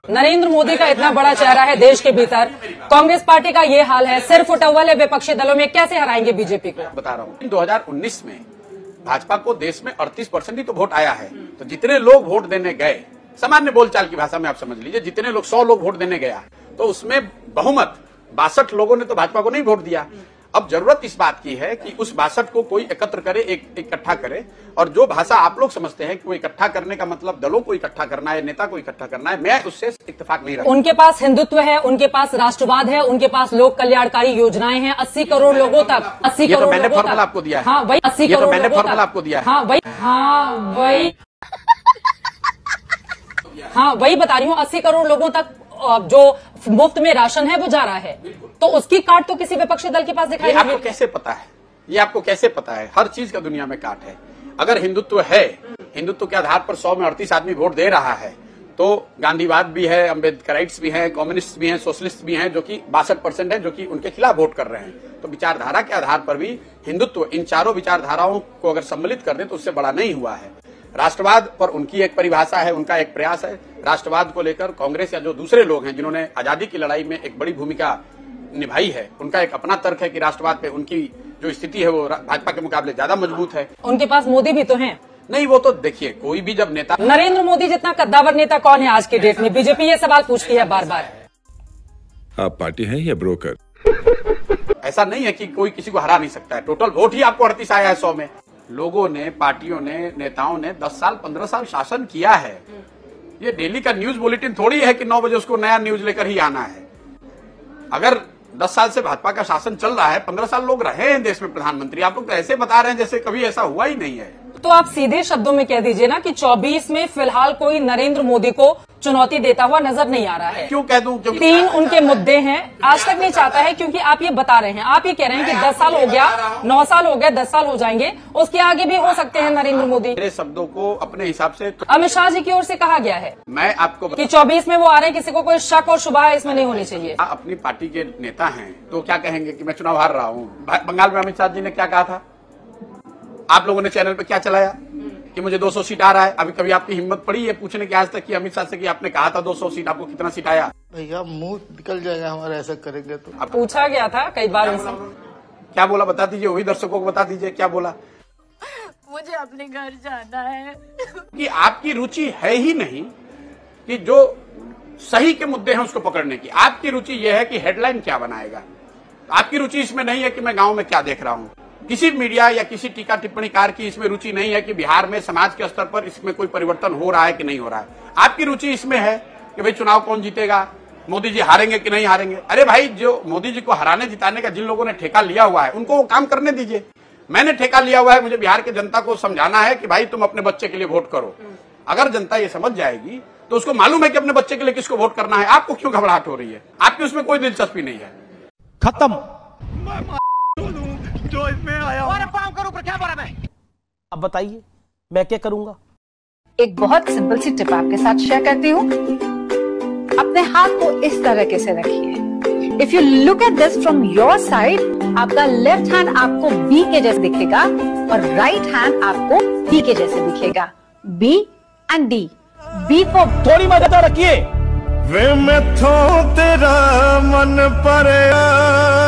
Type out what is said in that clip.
नरेंद्र मोदी का इतना बड़ा चेहरा है देश के भीतर, कांग्रेस पार्टी का ये हाल है, सिर्फ उठा वाले विपक्षी दलों में कैसे हराएंगे बीजेपी को? बता रहा हूँ, 2019 में भाजपा को देश में 38% ही तो वोट आया है। तो जितने लोग वोट देने गए, सामान्य बोलचाल की भाषा में आप समझ लीजिए, जितने लोग 100 लोग वोट देने गया तो उसमें बहुमत 62 लोगों ने तो भाजपा को नहीं वोट दिया। अब जरूरत इस बात की है कि उस 62 को कोई एकत्र करे, इकट्ठा करे। और जो भाषा आप लोग समझते हैं कि वो इकट्ठा करने का मतलब दलों को इकट्ठा करना है, नेता को इकट्ठा करना है, मैं उससे इत्तेफाक नहीं रखता। उनके पास हिंदुत्व है, उनके पास राष्ट्रवाद है, उनके पास लोक कल्याणकारी योजनाएं हैं 80 करोड़ लोगों तक। 80 करोड़ लोगों तक। मैंने फॉर्मूला आपको दिया है। हाँ वही 80 करोड़ मैंने फॉर्मूला आपको दिया है। हाँ वही बता रही हूँ, 80 करोड़ लोगों तक जो मुफ्त में राशन है वो जा रहा है, तो उसकी काट तो किसी विपक्षी दल के पास दिखाई नहीं। आपको कैसे पता है? ये आपको कैसे पता है? हर चीज का दुनिया में काट है। अगर हिंदुत्व है, हिंदुत्व के आधार पर 100 में 38 आदमी वोट दे रहा है, तो गांधीवाद भी है, अम्बेडकराइट्स भी हैं, कम्युनिस्ट भी हैं, सोशलिस्ट भी हैं, जो कि 62% है, जो कि उनके खिलाफ वोट कर रहे हैं। तो विचारधारा के आधार पर भी हिंदुत्व, इन चारों विचारधाराओं को अगर सम्मिलित कर दे तो उससे बड़ा नहीं हुआ है। राष्ट्रवाद पर उनकी एक परिभाषा है, उनका एक प्रयास है। राष्ट्रवाद को लेकर कांग्रेस या जो दूसरे लोग हैं जिन्होंने आजादी की लड़ाई में एक बड़ी भूमिका निभाई है, उनका एक अपना तर्क है कि राष्ट्रवाद पे उनकी जो स्थिति है वो भाजपा के मुकाबले ज्यादा मजबूत है। उनके पास मोदी भी तो हैं। नहीं, वो तो देखिए, कोई भी जब नेता, नरेंद्र मोदी जितना कद्दावर नेता कौन है आज के डेट में? बीजेपी ये सवाल पूछती है बार बार। आप पार्टी हैं या ब्रोकर? ऐसा नहीं है कि कोई किसी को हरा नहीं सकता है। टोटल वोट ही आपको 38 आया है 100 में। लोगों ने, पार्टियों ने, नेताओं ने 10 साल 15 साल शासन किया है। ये डेली का न्यूज बुलेटिन थोड़ी है कि 9 बजे उसको नया न्यूज लेकर ही आना है। अगर 10 साल से भाजपा का शासन चल रहा है, 15 साल लोग रहे हैं देश में प्रधानमंत्री, आप लोग तो ऐसे बता रहे हैं जैसे कभी ऐसा हुआ ही नहीं है। तो आप सीधे शब्दों में कह दीजिए ना कि 24 में फिलहाल कोई नरेंद्र मोदी को चुनौती देता हुआ नजर नहीं आ रहा है। क्यों कह दूं? 3 उनके मुद्दे हैं, आज तक नहीं चाहता है, क्योंकि आप ये बता रहे हैं, आप ये कह रहे हैं कि 10 साल हो गया, 9 साल हो गया, 10 साल हो जाएंगे, उसके आगे भी हो सकते हैं नरेंद्र मोदी। मेरे शब्दों को अपने हिसाब से अमित शाह जी की ओर से कहा गया है मैं आपको कि 24 में वो आ रहे हैं, किसी को कोई शक और शुबा इसमें नहीं होनी चाहिए। अपनी पार्टी के नेता हैं तो क्या कहेंगे कि मैं चुनाव हार रहा हूँ? बंगाल में अमित शाह जी ने क्या कहा था? आप लोगों ने चैनल पे क्या चलाया कि मुझे 200 सीट आ रहा है? अभी कभी आपकी हिम्मत पड़ी है पूछने की आज तक कि अमित शाह से कि आपने कहा था 200 सीट, आपको कितना सीट आया? भैया मुंह निकल जाएगा हमारा ऐसा करेंगे तो। अब पूछा गया था कई बार उनसे, क्या बोला बता दीजिए, वही दर्शकों को बता दीजिए क्या बोला। मुझे अपने घर जाना है। कि आपकी रुचि है ही नहीं कि जो सही के मुद्दे हैं उसको पकड़ने की। आपकी रुचि यह है कि हेडलाइन क्या बनाएगा। आपकी रुचि इसमें नहीं है कि मैं गांव में क्या देख रहा हूँ। किसी मीडिया या किसी टीका टिप्पणीकार की इसमें रुचि नहीं है कि बिहार में समाज के स्तर पर इसमें कोई परिवर्तन हो रहा है कि नहीं हो रहा है। आपकी रुचि इसमें है कि भाई चुनाव कौन जीतेगा, मोदी जी हारेंगे कि नहीं हारेंगे। अरे भाई, जो मोदी जी को हराने जिताने का जिन लोगों ने ठेका लिया हुआ है उनको वो काम करने दीजिए। मैंने ठेका लिया हुआ है, मुझे बिहार की जनता को समझाना है कि भाई तुम अपने बच्चे के लिए वोट करो। अगर जनता ये समझ जाएगी तो उसको मालूम है कि अपने बच्चे के लिए किसको वोट करना है। आपको क्यों घबराहट हो रही है? आपकी उसमें कोई दिलचस्पी नहीं है। खत्म। जो इसमें आया और काम करूं पर क्या बड़ा मैं? अब बताइए मैं क्या करूंगा? एक बहुत सिंपल सी टिप आपके साथ शेयर करती हूँ। अपने हाथ को इस तरीके से रखिए। If you look at this from your side, आपका लेफ्ट हैंड आपको बी के जैसे दिखेगा और राइट हैंड आपको डी के जैसे दिखेगा। B and D. B for थोड़ी मदद रखिए। वे मैं तेरा मन पर